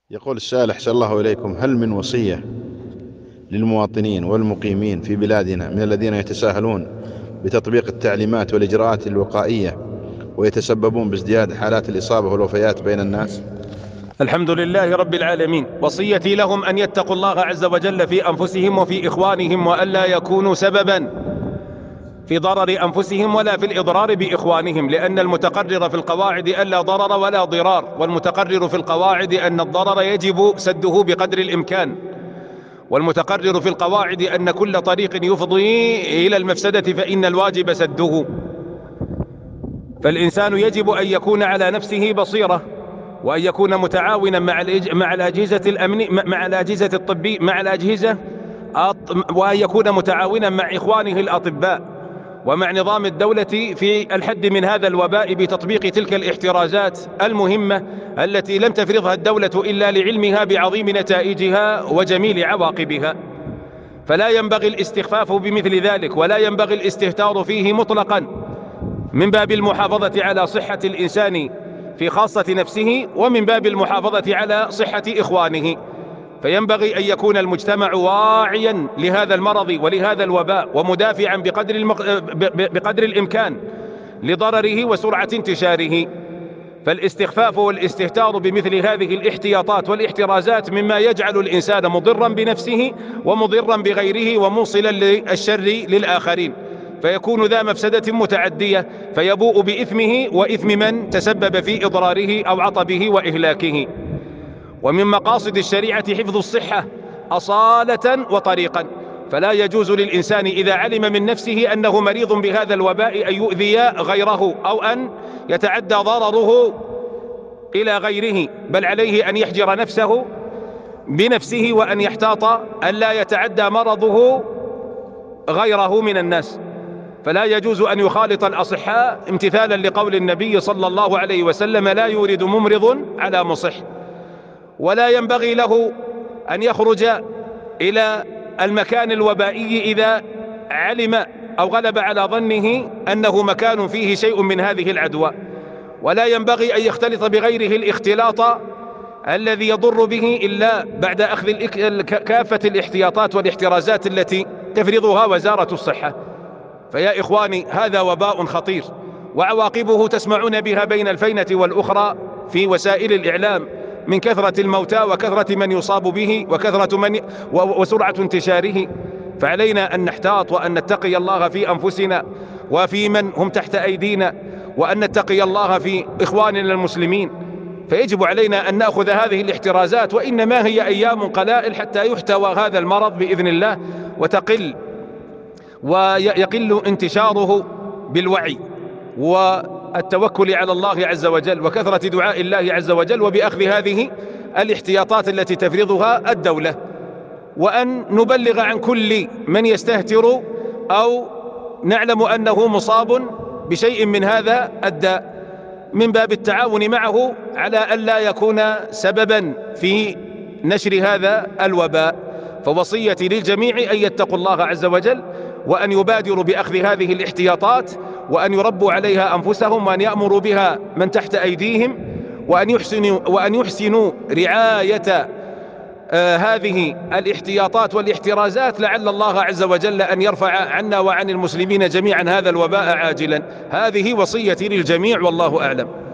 يقول السائل أحسن الله إليكم: هل من وصية للمواطنين والمقيمين في بلادنا من الذين يتساهلون بتطبيق التعليمات والإجراءات الوقائية ويتسببون بازدياد حالات الإصابة والوفيات بين الناس؟ الحمد لله رب العالمين. وصيتي لهم أن يتقوا الله عز وجل في أنفسهم وفي إخوانهم، وألا يكونوا سببا في ضرر أنفسهم ولا في الإضرار بإخوانهم، لأن المتقرر في القواعد ألا ضرر ولا ضرار، والمتقرر في القواعد أن الضرر يجب سده بقدر الإمكان، والمتقرر في القواعد أن كل طريق يفضي إلى المفسدة فإن الواجب سده. فالإنسان يجب أن يكون على نفسه بصيرة، وأن يكون متعاونا مع الأجهزة الأمن، مع الأجهزة الطبية، مع الأجهزة، وأن يكون متعاونا مع إخوانه الأطباء ومع نظام الدولة في الحد من هذا الوباء بتطبيق تلك الاحترازات المهمة التي لم تفرضها الدولة إلا لعلمها بعظيم نتائجها وجميل عواقبها. فلا ينبغي الاستخفاف بمثل ذلك، ولا ينبغي الاستهتار فيه مطلقا، من باب المحافظة على صحة الإنسان في خاصة نفسه، ومن باب المحافظة على صحة إخوانه. فينبغي أن يكون المجتمع واعيا لهذا المرض ولهذا الوباء، ومدافعا بقدر الإمكان لضرره وسرعة انتشاره. فالاستخفاف والاستهتار بمثل هذه الاحتياطات والاحترازات مما يجعل الإنسان مضرا بنفسه ومضرا بغيره وموصلا للشر للآخرين، فيكون ذا مفسدة متعدية، فيبوء بإثمه وإثم من تسبب في إضراره أو عطبه وإهلاكه. ومن مقاصد الشريعة حفظ الصحة أصالة وطريقا، فلا يجوز للإنسان إذا علم من نفسه أنه مريض بهذا الوباء أن يؤذي غيره أو أن يتعدى ضرره إلى غيره، بل عليه أن يحجر نفسه بنفسه، وأن يحتاط أن لا يتعدى مرضه غيره من الناس. فلا يجوز أن يخالط الأصحاء، امتثالا لقول النبي صلى الله عليه وسلم: لا يورد ممرض على مصح. ولا ينبغي له أن يخرج إلى المكان الوبائي إذا علم أو غلب على ظنه أنه مكان فيه شيء من هذه العدوى. ولا ينبغي أن يختلط بغيره الاختلاط الذي يضر به إلا بعد أخذ كافة الاحتياطات والاحترازات التي تفرضها وزارة الصحة. فيا إخواني، هذا وباء خطير، وعواقبه تسمعون بها بين الفينة والأخرى في وسائل الإعلام، من كثرة الموتى وكثرة من يصاب به وسرعة انتشاره. فعلينا أن نحتاط وأن نتقي الله في أنفسنا وفي من هم تحت أيدينا، وأن نتقي الله في إخواننا المسلمين. فيجب علينا أن نأخذ هذه الاحترازات، وإنما هي أيام قلائل حتى يحتوى هذا المرض بإذن الله ويقل انتشاره بالوعي والتوكل على الله عز وجل وكثرة دعاء الله عز وجل، وبأخذ هذه الاحتياطات التي تفرضها الدولة، وأن نبلغ عن كل من يستهتر أو نعلم أنه مصاب بشيء من هذا الداء، من باب التعاون معه على أن لا يكون سببا في نشر هذا الوباء. فوصيتي للجميع أن يتقوا الله عز وجل، وأن يبادروا بأخذ هذه الاحتياطات، وأن يربوا عليها أنفسهم، وأن يأمروا بها من تحت أيديهم، وأن يحسنوا رعاية هذه الاحتياطات والاحترازات، لعل الله عز وجل أن يرفع عنا وعن المسلمين جميعا هذا الوباء عاجلا. هذه وصيتي للجميع، والله أعلم.